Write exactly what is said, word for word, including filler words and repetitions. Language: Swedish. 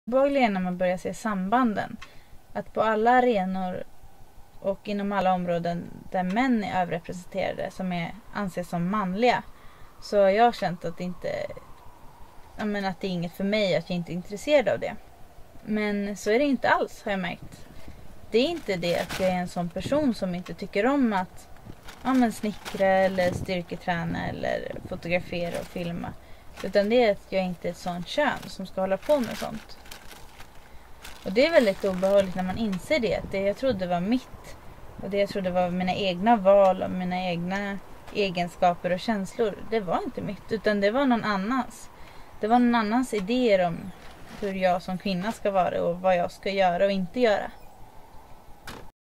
Obehagligen när man börjar se sambanden. Att på alla arenor och inom alla områden där män är överrepresenterade, som är, anses som manliga, så har jag känt att det inte, jag menar, att det är inget för mig, att jag inte är intresserad av det. Men så är det inte alls, har jag märkt. Det är inte det att jag är en sån person som inte tycker om att ja, men snickra eller styrketräna eller fotografera och filma. Utan det är att jag inte är ett sånt kön som ska hålla på med sånt. Och det är väldigt obehagligt när man inser det. Att det jag trodde var mitt. Och det jag trodde var mina egna val och mina egna egenskaper och känslor. Det var inte mitt, utan det var någon annans. Det var någon annans idéer om hur jag som kvinna ska vara och vad jag ska göra och inte göra.